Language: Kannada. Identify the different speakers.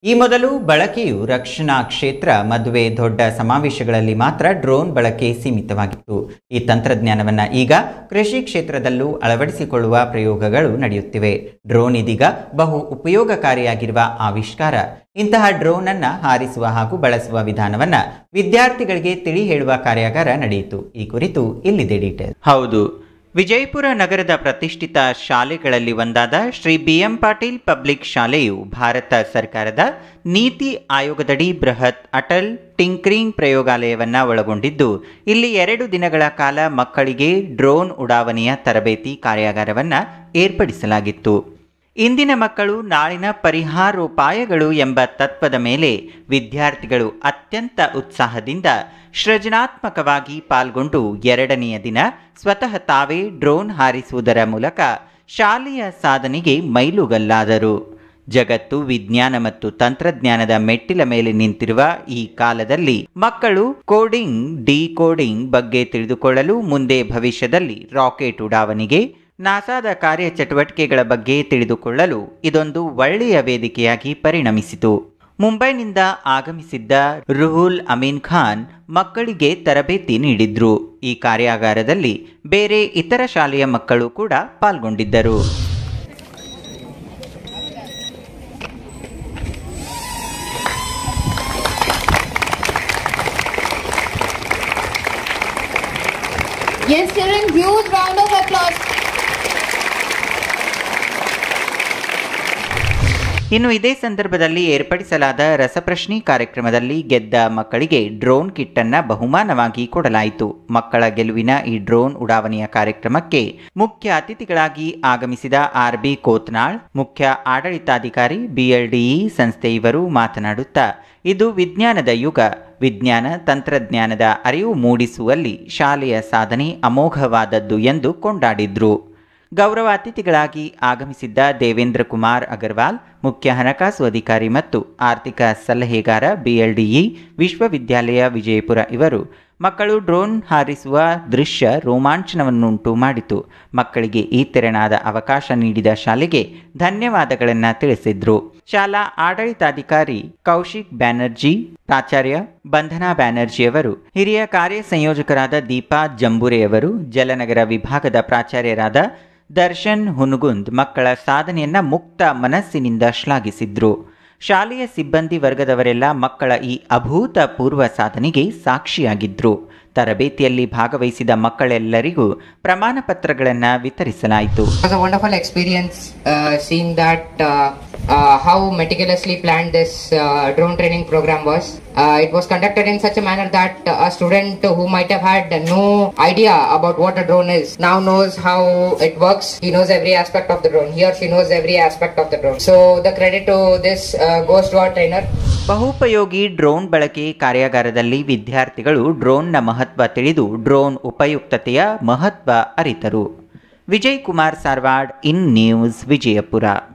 Speaker 1: ಈ ಮೊದಲು ಬಳಕೆಯು ರಕ್ಷಣಾ ಕ್ಷೇತ್ರ, ಮದುವೆ, ದೊಡ್ಡ ಸಮಾವೇಶಗಳಲ್ಲಿ ಮಾತ್ರ ಡ್ರೋನ್ ಬಳಕೆ ಸೀಮಿತವಾಗಿತ್ತು. ಈ ತಂತ್ರಜ್ಞಾನವನ್ನು ಈಗ ಕೃಷಿ ಕ್ಷೇತ್ರದಲ್ಲೂ ಅಳವಡಿಸಿಕೊಳ್ಳುವ ಪ್ರಯೋಗಗಳು ನಡೆಯುತ್ತಿವೆ. ಡ್ರೋನ್ ಇದೀಗ ಬಹು ಉಪಯೋಗಕಾರಿಯಾಗಿರುವ ಆವಿಷ್ಕಾರ. ಇಂತಹ ಡ್ರೋನ್ ಅನ್ನು ಹಾರಿಸುವ ಹಾಗೂ ಬಳಸುವ ವಿಧಾನವನ್ನು ವಿದ್ಯಾರ್ಥಿಗಳಿಗೆ ತಿಳಿ ಹೇಳುವ ಕಾರ್ಯಾಗಾರ ನಡೆಯಿತು. ಈ ಕುರಿತು ಇಲ್ಲಿದೆ ಡೀಟೇಲ್. ಹೌದು, ವಿಜಯಪುರ ನಗರದ ಪ್ರತಿಷ್ಠಿತ ಶಾಲೆಗಳಲ್ಲಿ ಒಂದಾದ ಶ್ರೀ BM ಪಾಟೀಲ್ ಪಬ್ಲಿಕ್ ಶಾಲೆಯು ಭಾರತ ಸರ್ಕಾರದ ನೀತಿ ಆಯೋಗದಡಿ ಬೃಹತ್ ಅಟಲ್ ಟಿಂಕರಿಂಗ್ ಪ್ರಯೋಗಾಲಯವನ್ನು ಒಳಗೊಂಡಿದ್ದು, ಇಲ್ಲಿ 2 ದಿನಗಳ ಕಾಲ ಮಕ್ಕಳಿಗೆ ಡ್ರೋನ್ ಉಡಾವಣೆಯ ತರಬೇತಿ ಕಾರ್ಯಾಗಾರವನ್ನು ಏರ್ಪಡಿಸಲಾಗಿತ್ತು. ಇಂದಿನ ಮಕ್ಕಳು ನಾಳಿನ ಪರಿಹಾರೋಪಾಯಗಳು ಎಂಬ ತತ್ವದ ಮೇಲೆ ವಿದ್ಯಾರ್ಥಿಗಳು ಅತ್ಯಂತ ಉತ್ಸಾಹದಿಂದ ಸೃಜನಾತ್ಮಕವಾಗಿ ಪಾಲ್ಗೊಂಡು 2ನೆಯ ದಿನ ಸ್ವತಃ ತಾವೇ ಡ್ರೋನ್ ಹಾರಿಸುವುದರ ಮೂಲಕ ಶಾಲೆಯ ಸಾಧನೆಗೆ ಮೈಲುಗಲ್ಲಾದರು. ಜಗತ್ತು ವಿಜ್ಞಾನ ಮತ್ತು ತಂತ್ರಜ್ಞಾನದ ಮೆಟ್ಟಿಲ ಮೇಲೆ ನಿಂತಿರುವ ಈ ಕಾಲದಲ್ಲಿ ಮಕ್ಕಳು ಕೋಡಿಂಗ್, ಡಿಕೋಡಿಂಗ್ ಬಗ್ಗೆ ತಿಳಿದುಕೊಳ್ಳಲು, ಮುಂದೆ ಭವಿಷ್ಯದಲ್ಲಿ ರಾಕೆಟ್ ಉಡಾವಣೆಗೆ, ನಾಸಾದ ಕಾರ್ಯಚಟುವಟಿಕೆಗಳ ಬಗ್ಗೆ ತಿಳಿದುಕೊಳ್ಳಲು ಇದೊಂದು ಒಳ್ಳೆಯ ವೇದಿಕೆಯಾಗಿ ಪರಿಣಮಿಸಿತು. ಮುಂಬೈನಿಂದ ಆಗಮಿಸಿದ್ದ ರುಹುಲ್ ಅಮೀನ್ ಖಾನ್ ಮಕ್ಕಳಿಗೆ ತರಬೇತಿ ನೀಡಿದ್ರು. ಈ ಕಾರ್ಯಾಗಾರದಲ್ಲಿ ಬೇರೆ ಇತರ ಶಾಲೆಯ ಮಕ್ಕಳು ಕೂಡ ಪಾಲ್ಗೊಂಡಿದ್ದರು.
Speaker 2: Yes, children, huge round of applause.
Speaker 1: ಇನ್ನು ಇದೇ ಸಂದರ್ಭದಲ್ಲಿ ಏರ್ಪಡಿಸಲಾದ ರಸಪ್ರಶ್ನೆ ಕಾರ್ಯಕ್ರಮದಲ್ಲಿ ಗೆದ್ದ ಮಕ್ಕಳಿಗೆ ಡ್ರೋನ್ ಕಿಟ್ ಅನ್ನು ಬಹುಮಾನವಾಗಿ ಕೊಡಲಾಯಿತು. ಮಕ್ಕಳ ಗೆಲುವಿನ ಈ ಡ್ರೋನ್ ಉಡಾವಣೆಯ ಕಾರ್ಯಕ್ರಮಕ್ಕೆ ಮುಖ್ಯ ಅತಿಥಿಗಳಾಗಿ ಆಗಮಿಸಿದ RB ಕೋತ್ನಾಳ್, ಮುಖ್ಯ ಆಡಳಿತಾಧಿಕಾರಿ, BLDE ಸಂಸ್ಥೆ ಇವರು ಮಾತನಾಡುತ್ತಾ, ಇದು ವಿಜ್ಞಾನದ ಯುಗ. ವಿಜ್ಞಾನ ತಂತ್ರಜ್ಞಾನದ ಅರಿವು ಮೂಡಿಸುವಲ್ಲಿ ಶಾಲೆಯ ಸಾಧನೆ ಅಮೋಘವಾದದ್ದು ಎಂದು ಕೊಂಡಾಡಿದ್ರು. ಗೌರವ ಅತಿಥಿಗಳಾಗಿ ಆಗಮಿಸಿದ್ದ ದೇವೇಂದ್ರ ಕುಮಾರ್ ಅಗರ್ವಾಲ್, ಮುಖ್ಯ ಹಣಕಾಸು ಅಧಿಕಾರಿ ಮತ್ತು ಆರ್ಥಿಕ ಸಲಹೆಗಾರ, BLDE ವಿಶ್ವವಿದ್ಯಾಲಯ ವಿಜಯಪುರ ಇವರು ಮಕ್ಕಳು ಡ್ರೋನ್ ಹಾರಿಸುವ ದೃಶ್ಯ ರೋಮಾಂಚನವನ್ನುಂಟು ಮಾಡಿತು. ಮಕ್ಕಳಿಗೆ ಈ ತೆರನಾದ ಅವಕಾಶ ನೀಡಿದ ಶಾಲೆಗೆ ಧನ್ಯವಾದಗಳನ್ನು ತಿಳಿಸಿದ್ರು. ಶಾಲಾ ಆಡಳಿತಾಧಿಕಾರಿ ಕೌಶಿಕ್ ಬ್ಯಾನರ್ಜಿ, ಪ್ರಾಚಾರ್ಯ ಬಂಧನಾ ಬ್ಯಾನರ್ಜಿಯವರು, ಹಿರಿಯ ಕಾರ್ಯ ಸಂಯೋಜಕರಾದ ದೀಪಾ ಜಂಬುರೆಯವರು, ಜಲನಗರ ವಿಭಾಗದ ಪ್ರಾಚಾರ್ಯರಾದ ದರ್ಶನ್ ಹುನಗುಂದ್ ಮಕ್ಕಳ ಸಾಧನೆಯನ್ನ ಮುಕ್ತ ಮನಸ್ಸಿನಿಂದ ಶ್ಲಾಘಿಸಿದ್ರು. ಶಾಲೆಯ ಸಿಬ್ಬಂದಿ ವರ್ಗದವರೆಲ್ಲ ಮಕ್ಕಳ ಈ ಅಭೂತಪೂರ್ವ ಸಾಧನೆಗೆ ಸಾಕ್ಷಿಯಾಗಿದ್ರು. ತರಬೇತಿಯಲ್ಲಿ ಭಾಗವಹಿಸಿದ ಮಕ್ಕಳೆಲ್ಲರಿಗೂ ಪ್ರಮಾಣ ಪತ್ರಗಳನ್ನು ವಿತರಿಸಲಾಯಿತು.
Speaker 3: It was a wonderful experience seeing that how meticulously planned this drone training program was. It was conducted in such a manner that a student who might have had no idea about what a drone is now knows how it works. He knows every aspect of the drone. He or she knows every aspect of the drone. So the credit to this goes to our trainer.
Speaker 1: ಬಹುಪಯೋಗಿ ಡ್ರೋನ್ ಬಳಕೆ ಕಾರ್ಯಾಗಾರದಲ್ಲಿ ವಿದ್ಯಾರ್ಥಿಗಳು ಡ್ರೋನ್ನ ಮಹತ್ವ ತಿಳಿದು ಡ್ರೋನ್ ಉಪಯುಕ್ತತೆಯ ಮಹತ್ವ ಅರಿತರು. Vijay Kumar Sarwad, in news, Vijayapura.